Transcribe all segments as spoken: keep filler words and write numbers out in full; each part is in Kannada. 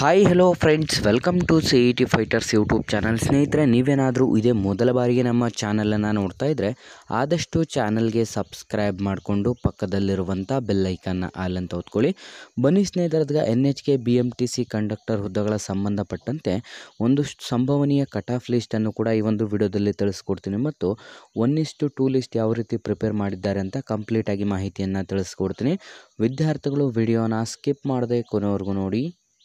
Hi hello friends, welcome to C E T fighters YouTube channel. ಸ್ನೇಹಿತರೆ, ನೀವೇನಾದರೂ ಇದೇ ಮೊದಲ ಬಾರಿಗೆ ನಮ್ಮ ಚಾನಲನ್ನು ನೋಡ್ತಾ ಇದ್ದರೆ ಆದಷ್ಟು ಚಾನಲ್ಗೆ ಸಬ್ಸ್ಕ್ರೈಬ್ ಮಾಡಿಕೊಂಡು ಪಕ್ಕದಲ್ಲಿರುವಂಥ ಬೆಲ್ಲೈಕನ್ನ ಆಲ್ ಅಂತ ಹೊತ್ಕೊಳ್ಳಿ. ಬನ್ನಿ ಸ್ನೇಹಿತರದ್ಗ N H K B M T C conductor ಹುದ್ದೆಗಳ ಸಂಬಂಧಪಟ್ಟಂತೆ ಒಂದು ಸಂಭವನೀಯ ಕಟ್ ಆಫ್ ಲಿಸ್ಟನ್ನು ಕೂಡ ಈ ಒಂದು ವಿಡಿಯೋದಲ್ಲಿ ತಿಳಿಸ್ಕೊಡ್ತೀನಿ ಮತ್ತು ಒನ್ ಇಸ್ಟು ಟೂ ಲಿಸ್ಟ್ ಯಾವ ರೀತಿ ಪ್ರಿಪೇರ್ ಮಾಡಿದ್ದಾರೆ ಅಂತ ಕಂಪ್ಲೀಟಾಗಿ ಮಾಹಿತಿಯನ್ನು ತಿಳಿಸ್ಕೊಡ್ತೀನಿ. ವಿದ್ಯಾರ್ಥಿಗಳು ವಿಡಿಯೋನ ಸ್ಕಿಪ್ ಮಾಡದೆ ಕೊನೆವರೆಗೂ ನೋಡಿ.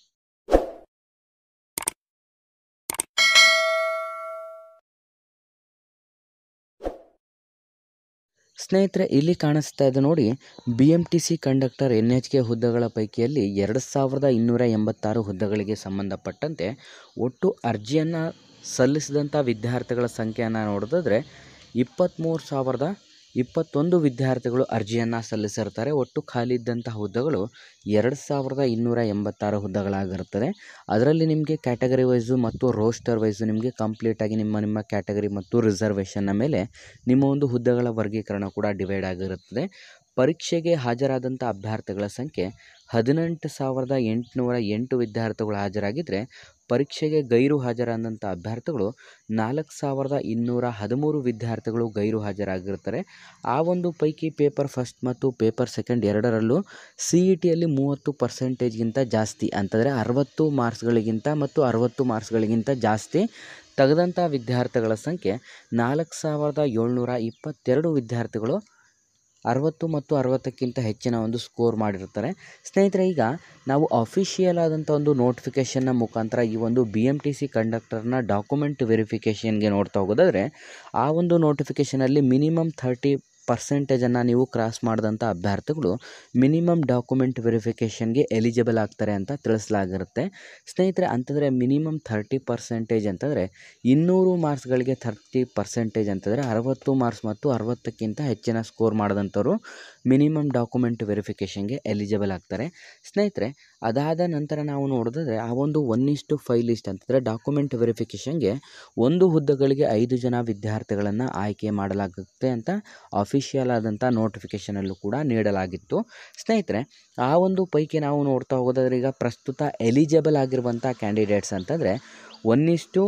ಸ್ನೇಹಿತರೆ, ಇಲ್ಲಿ ಕಾಣಿಸ್ತಾ ಇದೆ ನೋಡಿ, B M T C conductor N H K ಹುದ್ದೆಗಳ ಪೈಕಿಯಲ್ಲಿ ಎರಡು ಸಾವಿರದ ಇನ್ನೂರ ಎಂಬತ್ತಾರು ಹುದ್ದೆಗಳಿಗೆ ಸಂಬಂಧಪಟ್ಟಂತೆ ಒಟ್ಟು ಅರ್ಜಿಯನ್ನು ಸಲ್ಲಿಸಿದಂಥ ವಿದ್ಯಾರ್ಥಿಗಳ ಸಂಖ್ಯೆಯನ್ನು ನೋಡಿದ್ರೆ ಇಪ್ಪತ್ತ್ಮೂರು ಸಾವಿರದ ಇಪ್ಪತ್ತೊಂದು ವಿದ್ಯಾರ್ಥಿಗಳು ಅರ್ಜಿಯನ್ನು ಸಲ್ಲಿಸಿರ್ತಾರೆ. ಒಟ್ಟು ಖಾಲಿ ಇದ್ದಂಥ ಹುದ್ದೆಗಳು ಎರಡು ಸಾವಿರದ ಇನ್ನೂರ ಎಂಬತ್ತಾರು ಹುದ್ದೆಗಳಾಗಿರುತ್ತದೆ. ಅದರಲ್ಲಿ ನಿಮಗೆ ಕ್ಯಾಟಗರಿ ವೈಸು ಮತ್ತು ರೋಸ್ಟರ್ ವೈಸು ನಿಮಗೆ ಕಂಪ್ಲೀಟಾಗಿ ನಿಮ್ಮ ನಿಮ್ಮ ಕ್ಯಾಟಗರಿ ಮತ್ತು ರಿಸರ್ವೇಷನ್ನ ಮೇಲೆ ನಿಮ್ಮ ಒಂದು ಹುದ್ದೆಗಳ ವರ್ಗೀಕರಣ ಕೂಡ ಡಿವೈಡ್ ಆಗಿರುತ್ತದೆ. ಪರೀಕ್ಷೆಗೆ ಹಾಜರಾದಂಥ ಅಭ್ಯರ್ಥಿಗಳ ಸಂಖ್ಯೆ ಹದಿನೆಂಟು ಸಾವಿರದ ಎಂಟುನೂರ ಎಂಟು ವಿದ್ಯಾರ್ಥಿಗಳು ಹಾಜರಾಗಿದ್ದರೆ, ಪರೀಕ್ಷೆಗೆ ಗೈರು ಹಾಜರಾದಂಥ ಅಭ್ಯರ್ಥಿಗಳು ನಾಲ್ಕು ಸಾವಿರದ ಇನ್ನೂರ ಹದಿಮೂರು ವಿದ್ಯಾರ್ಥಿಗಳು ಗೈರು ಹಾಜರಾಗಿರ್ತಾರೆ. ಆ ಒಂದು ಪೈಕಿ ಪೇಪರ್ ಫಸ್ಟ್ ಮತ್ತು ಪೇಪರ್ ಸೆಕೆಂಡ್ ಎರಡರಲ್ಲೂ ಸಿ ಇ ಟಿಯಲ್ಲಿ ಮೂವತ್ತು ಪರ್ಸೆಂಟೇಜ್ಗಿಂತ ಜಾಸ್ತಿ ಅಂತಂದರೆ ಅರವತ್ತು ಮಾರ್ಕ್ಸ್ಗಳಿಗಿಂತ ಮತ್ತು ಅರವತ್ತು ಮಾರ್ಕ್ಸ್ಗಳಿಗಿಂತ ಜಾಸ್ತಿ ತೆಗೆದಂಥ ವಿದ್ಯಾರ್ಥಿಗಳ ಸಂಖ್ಯೆ ನಾಲ್ಕು ಸಾವಿರದ ಏಳ್ನೂರ ಇಪ್ಪತ್ತೆರಡು ವಿದ್ಯಾರ್ಥಿಗಳು ಅರವತ್ತು ಮತ್ತು ಅರವತ್ತಕ್ಕಿಂತ ಹೆಚ್ಚಿನ ಒಂದು ಸ್ಕೋರ್ ಮಾಡಿರ್ತಾರೆ. ಸ್ನೇಹಿತರೆ, ಈಗ ನಾವು ಅಫಿಷಿಯಲ್ ಆದಂಥ ಒಂದು ನೋಟಿಫಿಕೇಷನ್ನ ಮುಖಾಂತರ ಈ ಒಂದು ಬಿ ಎಮ್ ಟಿ ಸಿ ಕಂಡಕ್ಟರ್ನ ಡಾಕ್ಯುಮೆಂಟ್ ವೆರಿಫಿಕೇಷನ್ಗೆ ನೋಡ್ತಾ ಹೋಗೋದಾದರೆ, ಆ ಒಂದು ನೋಟಿಫಿಕೇಷನಲ್ಲಿ ಮಿನಿಮಮ್ ಥರ್ಟಿ ಪರ್ಸೆಂಟೇಜನ್ನು ನೀವು ಕ್ರಾಸ್ ಮಾಡಿದಂಥ ಅಭ್ಯರ್ಥಿಗಳು ಮಿನಿಮಮ್ ಡಾಕ್ಯುಮೆಂಟ್ ವೆರಿಫಿಕೇಷನ್ಗೆ ಎಲಿಜಿಬಲ್ ಆಗ್ತಾರೆ ಅಂತ ತಿಳಿಸಲಾಗಿರುತ್ತೆ. ಸ್ನೇಹಿತರೆ, ಅಂತಂದರೆ ಮಿನಿಮಮ್ ಥರ್ಟಿ ಪರ್ಸೆಂಟೇಜ್ ಅಂತಂದರೆ ಇನ್ನೂರು ಮಾರ್ಕ್ಸ್ಗಳಿಗೆ ಥರ್ಟಿ ಪರ್ಸೆಂಟೇಜ್ ಅಂತಂದರೆ ಅರವತ್ತು ಮಾರ್ಕ್ಸ್ ಮತ್ತು ಅರವತ್ತಕ್ಕಿಂತ ಹೆಚ್ಚಿನ ಸ್ಕೋರ್ ಮಾಡಿದಂಥವ್ರು ಮಿನಿಮಮ್ ಡಾಕ್ಯುಮೆಂಟ್ ವೆರಿಫಿಕೇಷನ್ಗೆ ಎಲಿಜಿಬಲ್ ಆಗ್ತಾರೆ. ಸ್ನೇಹಿತರೆ, ಅದಾದ ನಂತರ ನಾವು ನೋಡಿದ್ರೆ ಆ ಒಂದು ಒನ್ ಇಸ್ಟು ಫೈವ್ ಲಿಸ್ಟ್ ಅಂತಂದರೆ ಡಾಕ್ಯುಮೆಂಟ್ ವೆರಿಫಿಕೇಷನ್ಗೆ ಒಂದು ಹುದ್ದೆಗಳಿಗೆ ಐದು ಜನ ವಿದ್ಯಾರ್ಥಿಗಳನ್ನು ಆಯ್ಕೆ ಮಾಡಲಾಗುತ್ತೆ ಅಂತ ಅಫಿಷಿಯಲ್ ಆದಂಥ ನೋಟಿಫಿಕೇಷನಲ್ಲೂ ಕೂಡ ನೀಡಲಾಗಿತ್ತು. ಸ್ನೇಹಿತರೆ, ಆ ಒಂದು ಪೈಕಿ ನಾವು ನೋಡ್ತಾ ಹೋಗೋದಾದ್ರೆ ಈಗ ಪ್ರಸ್ತುತ ಎಲಿಜಿಬಲ್ ಆಗಿರುವಂಥ ಕ್ಯಾಂಡಿಡೇಟ್ಸ್ ಅಂತಂದರೆ ಒನ್ ಇಸ್ಟು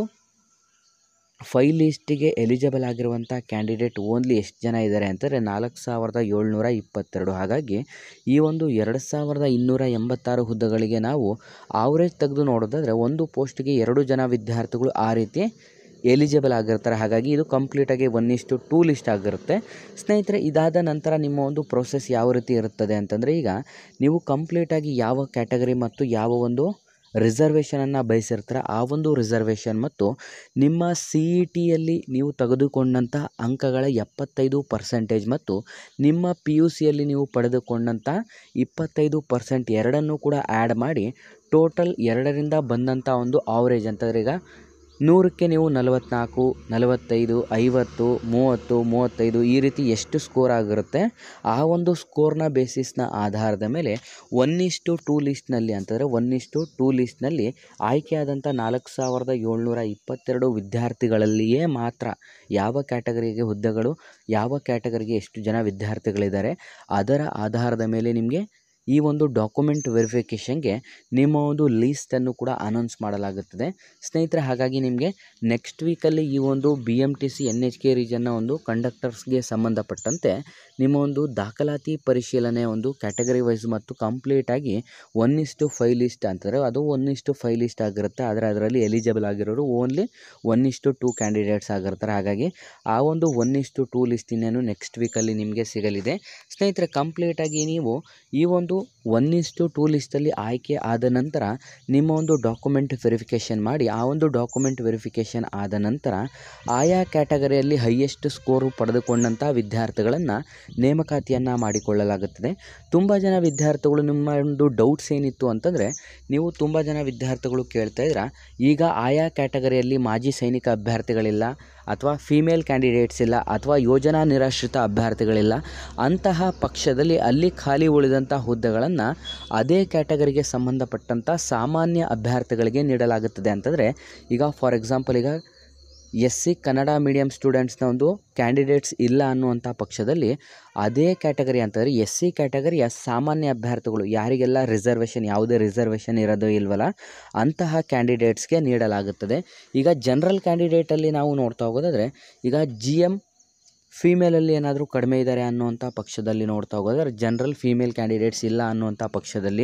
ಫೈವ್ ಲಿಸ್ಟಿಗೆ ಎಲಿಜಿಬಲ್ ಆಗಿರುವಂಥ ಕ್ಯಾಂಡಿಡೇಟ್ ಓನ್ಲಿ ಎಷ್ಟು ಜನ ಇದ್ದಾರೆ ಅಂತಂದರೆ ನಾಲ್ಕು ಸಾವಿರದ ಏಳ್ನೂರ ಇಪ್ಪತ್ತೆರಡು. ಹಾಗಾಗಿ ಈ ಒಂದು ಎರಡು ಸಾವಿರದ ಇನ್ನೂರ ಎಂಬತ್ತಾರು ಹುದ್ದೆಗಳಿಗೆ ನಾವು ಆವ್ರೇಜ್ ತೆಗೆದು ನೋಡೋದಾದರೆ ಒಂದು ಪೋಸ್ಟ್ಗೆ ಎರಡು ಜನ ವಿದ್ಯಾರ್ಥಿಗಳು ಆ ರೀತಿ ಎಲಿಜಿಬಲ್ ಆಗಿರ್ತಾರೆ. ಹಾಗಾಗಿ ಇದು ಕಂಪ್ಲೀಟಾಗಿ ಒನ್ ಇಸ್ಟು ಟೂ ಲಿಸ್ಟ್ ಆಗಿರುತ್ತೆ. ಸ್ನೇಹಿತರೆ, ಇದಾದ ನಂತರ ನಿಮ್ಮ ಒಂದು ಪ್ರೋಸೆಸ್ ಯಾವ ರೀತಿ ಇರುತ್ತದೆ ಅಂತಂದರೆ, ಈಗ ನೀವು ಕಂಪ್ಲೀಟಾಗಿ ಯಾವ ಕ್ಯಾಟಗರಿ ಮತ್ತು ಯಾವ ಒಂದು ರಿಸರ್ವೇಷನನ್ನು ಬಯಸಿರ್ತಾರೆ ಆ ಒಂದು ರಿಸರ್ವೇಷನ್ ಮತ್ತು ನಿಮ್ಮ ಸಿ ಇ ಟಿಯಲ್ಲಿ ನೀವು ತೆಗೆದುಕೊಂಡಂಥ ಅಂಕಗಳ ಎಪ್ಪತ್ತೈದು ಪರ್ಸೆಂಟೇಜ್ ಮತ್ತು ನಿಮ್ಮ ಪಿ ಯು ಸಿಯಲ್ಲಿ ನೀವು ಪಡೆದುಕೊಂಡಂಥ ಇಪ್ಪತ್ತೈದು ಪರ್ಸೆಂಟ್ ಎರಡನ್ನೂ ಕೂಡ ಆ್ಯಡ್ ಮಾಡಿ ಟೋಟಲ್ ಎರಡರಿಂದ ಬಂದಂಥ ಒಂದು ಆವ್ರೇಜ್ ಅಂತಂದರೆ ಈಗ ನೂರಕ್ಕೆ ನೀವು ನಲವತ್ತ್ನಾಲ್ಕು, ನಲವತ್ತೈದು, ಐವತ್ತು, ಮೂವತ್ತು, ಮೂವತ್ತೈದು ಈ ರೀತಿ ಎಷ್ಟು ಸ್ಕೋರ್ ಆಗಿರುತ್ತೆ ಆ ಒಂದು ಸ್ಕೋರ್ನ ಬೇಸಿಸ್ನ ಆಧಾರದ ಮೇಲೆ ಒನ್ ಇಸ್ಟು ಟೂ ಲಿಸ್ಟ್ನಲ್ಲಿ ಅಂತಂದರೆ ಒನ್ ಇಸ್ಟು ಟೂ ಲಿಸ್ಟ್ನಲ್ಲಿ ಆಯ್ಕೆಯಾದಂಥ ನಾಲ್ಕು ಸಾವಿರದ ಏಳ್ನೂರ ಇಪ್ಪತ್ತೆರಡು ವಿದ್ಯಾರ್ಥಿಗಳಲ್ಲಿಯೇ ಮಾತ್ರ ಯಾವ ಕ್ಯಾಟಗರಿಗೆ ಹುದ್ದೆಗಳು, ಯಾವ ಕ್ಯಾಟಗರಿಗೆ ಎಷ್ಟು ಜನ ವಿದ್ಯಾರ್ಥಿಗಳಿದ್ದಾರೆ ಅದರ ಆಧಾರದ ಮೇಲೆ ನಿಮಗೆ ಈ ಒಂದು ಡಾಕ್ಯುಮೆಂಟ್ ವೆರಿಫಿಕೇಷನ್ಗೆ ನಿಮ್ಮ ಒಂದು ಲೀಸ್ಟನ್ನು ಕೂಡ ಅನೌನ್ಸ್ ಮಾಡಲಾಗುತ್ತದೆ. ಸ್ನೇಹಿತರೆ, ಹಾಗಾಗಿ ನಿಮಗೆ ನೆಕ್ಸ್ಟ್ ವೀಕಲ್ಲಿ ಈ ಒಂದು B M T C N H K ರೀಜನ್ನ ಒಂದು ಕಂಡಕ್ಟರ್ಸ್ಗೆ ಸಂಬಂಧಪಟ್ಟಂತೆ ನಿಮ್ಮ ಒಂದು ದಾಖಲಾತಿ ಪರಿಶೀಲನೆ ಒಂದು ಕ್ಯಾಟಗರಿ ವೈಸ್ ಮತ್ತು ಕಂಪ್ಲೀಟಾಗಿ ಒನ್ ಇಸ್ಟು ಫೈವ್ ಲಿಸ್ಟ್ ಅಂತಂದರೆ ಅದು ಒನ್ ಇಸ್ಟು ಫೈವ್ ಲಿಸ್ಟ್ ಆಗಿರುತ್ತೆ. ಆದರೆ ಅದರಲ್ಲಿ ಎಲಿಜಿಬಲ್ ಆಗಿರೋರು only one is to two candidates ಆಗಿರ್ತಾರೆ. ಹಾಗಾಗಿ ಆ ಒಂದು ಒನ್ ಇಸ್ಟು ಟೂ ಲಿಸ್ಟ್ ಇನ್ನೇನು ನೆಕ್ಸ್ಟ್ ವೀಕಲ್ಲಿ ನಿಮಗೆ ಸಿಗಲಿದೆ. ಸ್ನೇಹಿತರೆ, ಕಂಪ್ಲೀಟಾಗಿ ನೀವು ಈ ಒಂದು ಒನ್ ಇಸ್ಟು ಟೂ ಲಿಸ್ಟಲ್ಲಿ ಆಯ್ಕೆ ಆದ ನಂತರ ನಿಮ್ಮ ಒಂದು ಡಾಕ್ಯುಮೆಂಟ್ ವೆರಿಫಿಕೇಷನ್ ಮಾಡಿ ಆ ಒಂದು ಡಾಕ್ಯುಮೆಂಟ್ ವೆರಿಫಿಕೇಷನ್ ಆದ ನಂತರ ಆಯಾ ಕ್ಯಾಟಗರಿಯಲ್ಲಿ ಹೈಯೆಸ್ಟ್ ಸ್ಕೋರು ಪಡೆದುಕೊಂಡಂಥ ವಿದ್ಯಾರ್ಥಿಗಳನ್ನು ನೇಮಕಾತಿಯನ್ನು ಮಾಡಿಕೊಳ್ಳಲಾಗುತ್ತದೆ. ತುಂಬ ಜನ ವಿದ್ಯಾರ್ಥಿಗಳು ನಿಮ್ಮ ಒಂದು ಡೌಟ್ಸ್ ಏನಿತ್ತು ಅಂತಂದರೆ, ನೀವು ತುಂಬ ಜನ ವಿದ್ಯಾರ್ಥಿಗಳು ಕೇಳ್ತಾ ಇದ್ದೀರಾ, ಈಗ ಆಯಾ ಕ್ಯಾಟಗರಿಯಲ್ಲಿ ಮಾಜಿ ಸೈನಿಕ ಅಭ್ಯರ್ಥಿಗಳಿಲ್ಲ ಅಥವಾ ಫೀಮೇಲ್ ಕ್ಯಾಂಡಿಡೇಟ್ಸ್ ಇಲ್ಲ ಅಥವಾ ಯೋಜನಾ ನಿರಾಶ್ರಿತ ಅಭ್ಯರ್ಥಿಗಳಿಲ್ಲ, ಅಂತಹ ಪಕ್ಷದಲ್ಲಿ ಅಲ್ಲಿ ಖಾಲಿ ಉಳಿದಂಥ ಹುದ್ದೆಗಳನ್ನು ಅದೇ ಕ್ಯಾಟಗರಿಗೆ ಸಂಬಂಧಪಟ್ಟಂಥ ಸಾಮಾನ್ಯ ಅಭ್ಯರ್ಥಿಗಳಿಗೆ ನೀಡಲಾಗುತ್ತದೆ. ಅಂತಂದರೆ ಈಗ ಫಾರ್ ಎಕ್ಸಾಂಪಲ್ ಈಗ ಎಸ್ ಸಿ ಕನ್ನಡ ಮೀಡಿಯಂ ಸ್ಟೂಡೆಂಟ್ಸ್ನ ಒಂದು ಕ್ಯಾಂಡಿಡೇಟ್ಸ್ ಇಲ್ಲ ಅನ್ನುವಂಥ ಪಕ್ಷದಲ್ಲಿ ಅದೇ ಕ್ಯಾಟಗರಿ ಅಂತಂದರೆ ಎಸ್ ಸಿ ಕ್ಯಾಟಗರಿಯ ಸಾಮಾನ್ಯ ಅಭ್ಯರ್ಥಿಗಳು ಯಾರಿಗೆಲ್ಲ ರಿಸರ್ವೇಷನ್ ಯಾವುದೇ ರಿಸರ್ವೇಷನ್ ಇರೋದು ಇಲ್ವಲ್ಲ ಅಂತಹ ಕ್ಯಾಂಡಿಡೇಟ್ಸ್ಗೆ ನೀಡಲಾಗುತ್ತದೆ. ಈಗ ಜನರಲ್ ಕ್ಯಾಂಡಿಡೇಟಲ್ಲಿ ನಾವು ನೋಡ್ತಾ ಹೋಗೋದಾದರೆ ಈಗ ಜಿ ಎಮ್ ಫೀಮೇಲಲ್ಲಿ ಏನಾದರೂ ಕಡಿಮೆ ಇದ್ದಾರೆ ಅನ್ನುವಂಥ ಪಕ್ಷದಲ್ಲಿ ನೋಡ್ತಾ ಹೋಗೋದಾದ್ರೆ ಜನರಲ್ ಫೀಮೇಲ್ ಕ್ಯಾಂಡಿಡೇಟ್ಸ್ ಇಲ್ಲ ಅನ್ನುವಂಥ ಪಕ್ಷದಲ್ಲಿ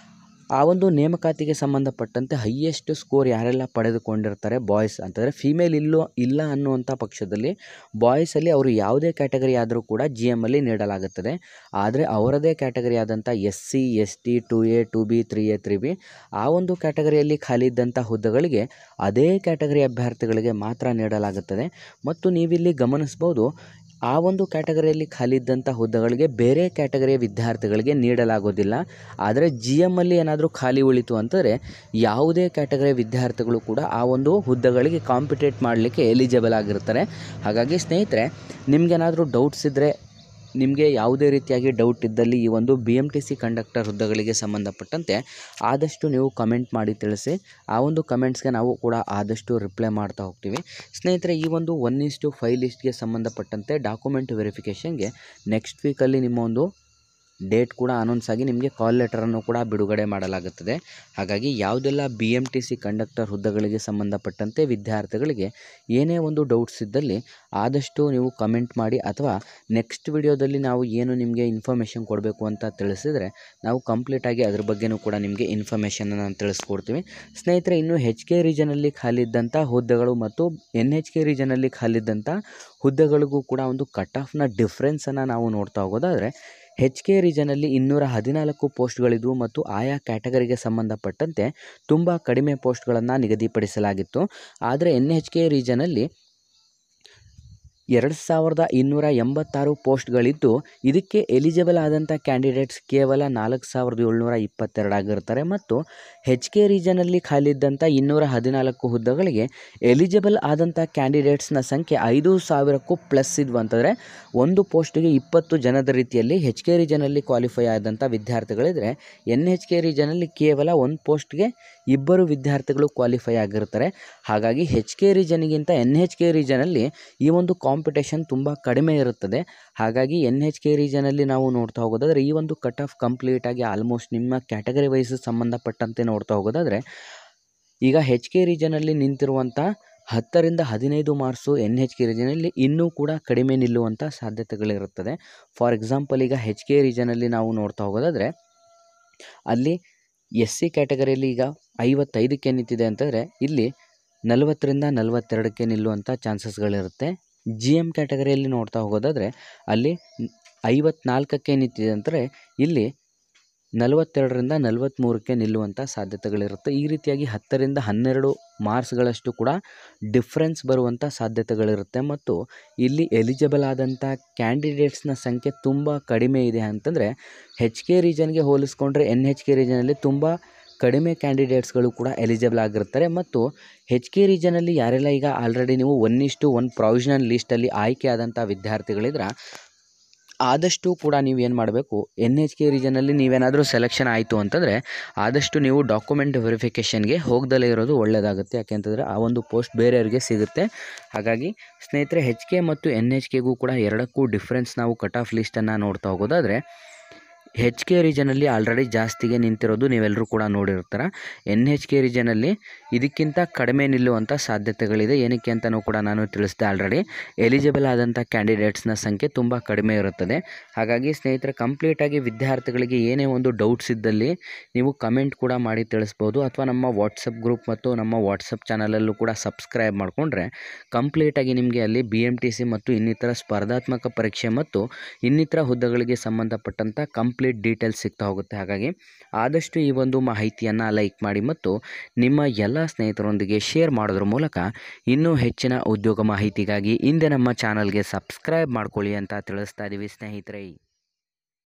ಆ ಒಂದು ನೇಮಕಾತಿಗೆ ಸಂಬಂಧಪಟ್ಟಂತೆ ಹೈಯೆಸ್ಟ್ ಸ್ಕೋರ್ ಯಾರೆಲ್ಲ ಪಡೆದುಕೊಂಡಿರ್ತಾರೆ ಬಾಯ್ಸ್ ಅಂತಂದರೆ ಫೀಮೇಲ್ ಇಲ್ಲೋ ಇಲ್ಲ ಅನ್ನುವಂಥ ಪಕ್ಷದಲ್ಲಿ ಬಾಯ್ಸಲ್ಲಿ ಅವರು ಯಾವುದೇ ಕ್ಯಾಟಗರಿ ಆದರೂ ಕೂಡ ಜಿ ಎಮ್ಮಲ್ಲಿ ನೀಡಲಾಗುತ್ತದೆ. ಆದರೆ ಅವರದೇ ಕ್ಯಾಟಗರಿ ಆದಂಥ S C S T two A two B three A three B ಆ ಒಂದು ಕ್ಯಾಟಗರಿಯಲ್ಲಿ ಖಾಲಿ ಇದ್ದಂಥ ಹುದ್ದೆಗಳಿಗೆ ಅದೇ ಕ್ಯಾಟಗರಿ ಅಭ್ಯರ್ಥಿಗಳಿಗೆ ಮಾತ್ರ ನೀಡಲಾಗುತ್ತದೆ. ಮತ್ತು ನೀವಿಲ್ಲಿ ಗಮನಿಸ್ಬೋದು ಆ ಒಂದು ಕ್ಯಾಟಗರಿಯಲ್ಲಿ ಖಾಲಿ ಇದ್ದಂಥ ಹುದ್ದೆಗಳಿಗೆ ಬೇರೆ ಕ್ಯಾಟಗರಿಯ ವಿದ್ಯಾರ್ಥಿಗಳಿಗೆ ನೀಡಲಾಗೋದಿಲ್ಲ. ಆದರೆ ಜಿ ಎಮ್ಮಲ್ಲಿ ಏನಾದರೂ ಖಾಲಿ ಉಳಿತು ಅಂತಂದರೆ ಯಾವುದೇ ಕ್ಯಾಟಗರಿಯ ವಿದ್ಯಾರ್ಥಿಗಳು ಕೂಡ ಆ ಒಂದು ಹುದ್ದೆಗಳಿಗೆ ಕಾಂಪಿಟೇಟ್ ಮಾಡಲಿಕ್ಕೆ ಎಲಿಜಿಬಲ್ ಆಗಿರ್ತಾರೆ. ಹಾಗಾಗಿ ಸ್ನೇಹಿತರೆ ನಿಮಗೇನಾದರೂ ಡೌಟ್ಸ್ ಇದ್ದರೆ ನಿಮಗೆ ಯಾವುದೇ ರೀತಿಯಾಗಿ ಡೌಟ್ ಇದ್ದಲ್ಲಿ ಈ ಒಂದು B M T C conductor ಹುದ್ದೆಗಳಿಗೆ ಸಂಬಂಧಪಟ್ಟಂತೆ ಆದಷ್ಟು ನೀವು ಕಮೆಂಟ್ ಮಾಡಿ ತಿಳಿಸಿ. ಆ ಒಂದು ಕಮೆಂಟ್ಸ್ಗೆ ನಾವು ಕೂಡ ಆದಷ್ಟು ರಿಪ್ಲೈ ಮಾಡ್ತಾ ಹೋಗ್ತೀವಿ. ಸ್ನೇಹಿತರೆ ಈ ಒಂದು ಒನ್ ಈಸ್ ಟು ಫೈವ್ ಲಿಸ್ಟ್ಗೆ ಸಂಬಂಧಪಟ್ಟಂತೆ ಡಾಕ್ಯುಮೆಂಟ್ ವೆರಿಫಿಕೇಷನ್ಗೆ ನೆಕ್ಸ್ಟ್ ವೀಕಲ್ಲಿ ನಿಮ್ಮ ಒಂದು ಡೇಟ್ ಕೂಡ ಅನೌನ್ಸ್ ಆಗಿ ನಿಮಗೆ ಕಾಲ್ ಲೆಟರನ್ನು ಕೂಡ ಬಿಡುಗಡೆ ಮಾಡಲಾಗುತ್ತದೆ. ಹಾಗಾಗಿ ಯಾವುದೆಲ್ಲ B M T C conductor ಹುದ್ದೆಗಳಿಗೆ ಸಂಬಂಧಪಟ್ಟಂತೆ ವಿದ್ಯಾರ್ಥಿಗಳಿಗೆ ಏನೇ ಒಂದು ಡೌಟ್ಸ್ ಇದ್ದಲ್ಲಿ ಆದಷ್ಟು ನೀವು ಕಮೆಂಟ್ ಮಾಡಿ ಅಥವಾ ನೆಕ್ಸ್ಟ್ ವಿಡಿಯೋದಲ್ಲಿ ನಾವು ಏನು ನಿಮಗೆ ಇನ್ಫಾರ್ಮೇಷನ್ ಕೊಡಬೇಕು ಅಂತ ತಿಳಿಸಿದರೆ ನಾವು ಕಂಪ್ಲೀಟಾಗಿ ಅದ್ರ ಬಗ್ಗೆನೂ ಕೂಡ ನಿಮಗೆ ಇನ್ಫಾರ್ಮೇಷನನ್ನು ತಿಳಿಸ್ಕೊಡ್ತೀವಿ. ಸ್ನೇಹಿತರೆ ಇನ್ನು ಹೆಚ್ ಕೆ ರೀಜನಲ್ಲಿ ಖಾಲಿದ್ದಂಥ ಹುದ್ದೆಗಳು ಮತ್ತು ಎನ್ ಹೆಚ್ ಕೆ ರೀಜನಲ್ಲಿ ಖಾಲಿದ್ದಂಥ ಹುದ್ದೆಗಳಿಗೂ ಕೂಡ ಒಂದು ಕಟ್ ಆಫ್ನ ಡಿಫ್ರೆನ್ಸನ್ನು ನಾವು ನೋಡ್ತಾ ಹೋಗೋದಾದರೆ ಹೆಚ್ ಕೆ ರೀಜನಲ್ಲಿ ಇನ್ನೂರ ಹದಿನಾಲ್ಕು ಪೋಸ್ಟ್ಗಳಿದ್ವು ಮತ್ತು ಆಯಾ ಕ್ಯಾಟಗರಿಗೆ ಸಂಬಂಧಪಟ್ಟಂತೆ ತುಂಬ ಕಡಿಮೆ ಪೋಸ್ಟ್ಗಳನ್ನು ನಿಗದಿಪಡಿಸಲಾಗಿತ್ತು. ಆದರೆ ಎನ್ ಹೆಚ್ ಕೆ ರೀಜನಲ್ಲಿ ಎರಡು ಸಾವಿರದ ಇನ್ನೂರ ಎಂಬತ್ತಾರು ಪೋಸ್ಟ್ಗಳಿದ್ದು ಇದಕ್ಕೆ ಎಲಿಜಿಬಲ್ ಆದಂಥ ಕ್ಯಾಂಡಿಡೇಟ್ಸ್ ಕೇವಲ ನಾಲ್ಕು ಸಾವಿರದ ಏಳ್ನೂರ ಇಪ್ಪತ್ತೆರಡು ಆಗಿರ್ತಾರೆ. ಮತ್ತು ಹೆಚ್ ಕೆ ರೀಜನಲ್ಲಿ ಖಾಲಿದ್ದಂಥ ಇನ್ನೂರ ಹದಿನಾಲ್ಕು ಹುದ್ದೆಗಳಿಗೆ ಎಲಿಜಿಬಲ್ ಆದಂಥ ಕ್ಯಾಂಡಿಡೇಟ್ಸ್ನ ಸಂಖ್ಯೆ ಐದು ಸಾವಿರಕ್ಕೂ ಪ್ಲಸ್ ಇದ್ವು ಅಂತಂದರೆ ಒಂದು ಪೋಸ್ಟಿಗೆ ಇಪ್ಪತ್ತು ಜನದ ರೀತಿಯಲ್ಲಿ ಹೆಚ್ ಕೆ ರೀಜನಲ್ಲಿ ಕ್ವಾಲಿಫೈ ಆದಂಥ ವಿದ್ಯಾರ್ಥಿಗಳಿದ್ದರೆ ಎನ್ ಹೆಚ್ ಕೆ ರೀಜನಲ್ಲಿ ಕೇವಲ ಒಂದು ಪೋಸ್ಟ್ಗೆ ಇಬ್ಬರು ವಿದ್ಯಾರ್ಥಿಗಳು ಕ್ವಾಲಿಫೈ ಆಗಿರ್ತಾರೆ. ಹಾಗಾಗಿ ಹೆಚ್ ಕೆ ರೀಜನ್ಗಿಂತ ಎನ್ ಹೆಚ್ ಕೆ ರೀಜನಲ್ಲಿ ಈ ಒಂದು ಕಾಂಪಿಟೇಷನ್ ತುಂಬ ಕಡಿಮೆ ಇರುತ್ತದೆ. ಹಾಗಾಗಿ ಎನ್ ಹೆಚ್ ಕೆ ರೀಜನಲ್ಲಿ ನಾವು ನೋಡ್ತಾ ಹೋಗೋದಾದರೆ ಈ ಒಂದು ಕಟ್ ಆಫ್ ಕಂಪ್ಲೀಟಾಗಿ ಆಲ್ಮೋಸ್ಟ್ ನಿಮ್ಮ ಕ್ಯಾಟಗರಿ ವೈಸ್ ಸಂಬಂಧಪಟ್ಟಂತೆ ನೋಡ್ತಾ ಹೋಗೋದಾದರೆ ಈಗ ಹೆಚ್ ಕೆ ರೀಜನಲ್ಲಿ ನಿಂತಿರುವಂಥ ಹತ್ತರಿಂದ ಹದಿನೈದು ಮಾರ್ಕ್ಸು ಎನ್ ಹೆಚ್ ಕೆ ರೀಜನಲ್ಲಿ ಇನ್ನೂ ಕೂಡ ಕಡಿಮೆ ನಿಲ್ಲುವಂಥ ಸಾಧ್ಯತೆಗಳಿರುತ್ತದೆ. ಫಾರ್ ಎಕ್ಸಾಂಪಲ್ ಈಗ ಹೆಚ್ ಕೆ ರೀಜನಲ್ಲಿ ನಾವು ನೋಡ್ತಾ ಹೋಗೋದಾದರೆ ಅಲ್ಲಿ ಎಸ್ ಸಿ ಕ್ಯಾಟಗರಿಯಲ್ಲಿ ಈಗ ಐವತ್ತೈದಕ್ಕೆ ನಿಂತಿದೆ ಅಂತಂದರೆ ಇಲ್ಲಿ ನಲವತ್ತರಿಂದ ನಲವತ್ತೆರಡಕ್ಕೆ ನಿಲ್ಲುವಂಥ ಚಾನ್ಸಸ್ಗಳಿರುತ್ತೆ. ಜಿ ಎಮ್ ಕ್ಯಾಟಗರಿಯಲ್ಲಿ ನೋಡ್ತಾ ಹೋಗೋದಾದರೆ ಅಲ್ಲಿ ಐವತ್ನಾಲ್ಕಕ್ಕೆ ನಿಂತಿದೆ ಅಂದರೆ ಇಲ್ಲಿ ನಲವತ್ತೆರಡರಿಂದ ನಲವತ್ತ್ಮೂರಕ್ಕೆ ನಿಲ್ಲುವಂಥ ಸಾಧ್ಯತೆಗಳಿರುತ್ತೆ. ಈ ರೀತಿಯಾಗಿ ಹತ್ತರಿಂದ ಹನ್ನೆರಡು ಮಾರ್ಕ್ಸ್ಗಳಷ್ಟು ಕೂಡ ಡಿಫ್ರೆನ್ಸ್ ಬರುವಂಥ ಸಾಧ್ಯತೆಗಳಿರುತ್ತೆ. ಮತ್ತು ಇಲ್ಲಿ ಎಲಿಜಿಬಲ್ ಆದಂಥ ಕ್ಯಾಂಡಿಡೇಟ್ಸ್ನ ಸಂಖ್ಯೆ ತುಂಬ ಕಡಿಮೆ ಇದೆ ಅಂತಂದರೆ ಹೆಚ್ ಕೆ ರೀಜನ್ಗೆ ಹೋಲಿಸ್ಕೊಂಡ್ರೆ ಎನ್ ಹೆಚ್ ಕೆ ರೀಜನಲ್ಲಿ ತುಂಬ ಕಡಿಮೆ ಕ್ಯಾಂಡಿಡೇಟ್ಸ್ಗಳು ಕೂಡ ಎಲಿಜಿಬಲ್ ಆಗಿರ್ತಾರೆ. ಮತ್ತು ಹೆಚ್ ಕೆ ರೀಜನಲ್ಲಿ ಯಾರೆಲ್ಲ ಈಗ ಆಲ್ರೆಡಿ ನೀವು ಒನ್ ಇಷ್ಟು ಒನ್ ಪ್ರೊವಿಷನಲ್ ಲೀಸ್ಟಲ್ಲಿ ಆಯ್ಕೆ ಆದಂಥ ವಿದ್ಯಾರ್ಥಿಗಳಿದ್ರೆ ಆದಷ್ಟು ಕೂಡ ನೀವು ಏನು ಮಾಡಬೇಕು, ಎನ್ ಎಚ್ ಕೆ ರೀಜನಲ್ಲಿ ನೀವೇನಾದರೂ ಸೆಲೆಕ್ಷನ್ ಆಯಿತು ಅಂತಂದರೆ ಆದಷ್ಟು ನೀವು ಡಾಕ್ಯುಮೆಂಟ್ ವೆರಿಫಿಕೇಷನ್ಗೆ ಹೋಗ್ದಲೇ ಇರೋದು ಒಳ್ಳೆಯದಾಗುತ್ತೆ. ಯಾಕೆಂತಂದರೆ ಆ ಒಂದು ಪೋಸ್ಟ್ ಬೇರೆಯವರಿಗೆ ಸಿಗುತ್ತೆ. ಹಾಗಾಗಿ ಸ್ನೇಹಿತರೆ ಹೆಚ್ ಕೆ ಮತ್ತು ಎನ್ ಎಚ್ ಕೆಗೂ ಕೂಡ ಎರಡಕ್ಕೂ ಡಿಫ್ರೆನ್ಸ್ ನಾವು ಕಟ್ ಆಫ್ ಲೀಸ್ಟನ್ನು ನೋಡ್ತಾ ಹೋಗೋದಾದರೆ ಹೆಚ್ ಕೆ ರೀಜನಲ್ಲಿ ಆಲ್ರೆಡಿ ಜಾಸ್ತಿಗೆ ನಿಂತಿರೋದು ನೀವೆಲ್ಲರೂ ಕೂಡ ನೋಡಿರ್ತಾರೆ. ಎನ್ ಹೆಚ್ ಕೆ ರೀಜನಲ್ಲಿ ಇದಕ್ಕಿಂತ ಕಡಿಮೆ ನಿಲ್ಲುವಂಥ ಸಾಧ್ಯತೆಗಳಿದೆ. ಏನಕ್ಕೆ ಅಂತಲೂ ಕೂಡ ನಾನು ತಿಳಿಸಿದೆ ಆಲ್ರೆಡಿ. ಎಲಿಜಿಬಲ್ ಆದಂಥ ಕ್ಯಾಂಡಿಡೇಟ್ಸ್ನ ಸಂಖ್ಯೆ ತುಂಬ ಕಡಿಮೆ ಇರುತ್ತದೆ. ಹಾಗಾಗಿ ಸ್ನೇಹಿತರೆ ಕಂಪ್ಲೀಟಾಗಿ ವಿದ್ಯಾರ್ಥಿಗಳಿಗೆ ಏನೇ ಒಂದು ಡೌಟ್ಸ್ ಇದ್ದಲ್ಲಿ ನೀವು ಕಮೆಂಟ್ ಕೂಡ ಮಾಡಿ ತಿಳಿಸ್ಬೋದು. ಅಥವಾ ನಮ್ಮ ವಾಟ್ಸಪ್ ಗ್ರೂಪ್ ಮತ್ತು ನಮ್ಮ ವಾಟ್ಸಪ್ ಚಾನಲಲ್ಲೂ ಕೂಡ ಸಬ್ಸ್ಕ್ರೈಬ್ ಮಾಡಿಕೊಂಡ್ರೆ ಕಂಪ್ಲೀಟಾಗಿ ನಿಮಗೆ ಅಲ್ಲಿ ಬಿ ಎಮ್ ಟಿ ಸಿ ಮತ್ತು ಇನ್ನಿತರ ಸ್ಪರ್ಧಾತ್ಮಕ ಪರೀಕ್ಷೆ ಮತ್ತು ಇನ್ನಿತರ ಹುದ್ದೆಗಳಿಗೆ ಸಂಬಂಧಪಟ್ಟಂಥ ಕಂಪ್ಲೀಟ್ ಡೀಟೇಲ್ಸ್ ಸಿಗ್ತಾ ಹೋಗುತ್ತೆ. ಹಾಗಾಗಿ ಆದಷ್ಟು ಈ ಒಂದು ಮಾಹಿತಿಯನ್ನು ಲೈಕ್ ಮಾಡಿ ಮತ್ತು ನಿಮ್ಮ ಎಲ್ಲ ಸ್ನೇಹಿತರೊಂದಿಗೆ ಶೇರ್ ಮಾಡೋದ್ರ ಮೂಲಕ ಇನ್ನೂ ಹೆಚ್ಚಿನ ಉದ್ಯೋಗ ಮಾಹಿತಿಗಾಗಿ ಹಿಂದೆ ನಮ್ಮ ಚಾನಲ್ಗೆ ಸಬ್ಸ್ಕ್ರೈಬ್ ಮಾಡ್ಕೊಳ್ಳಿ ಅಂತ ತಿಳಿಸ್ತಾ ಇದ್ದೀವಿ ಸ್ನೇಹಿತರೆ.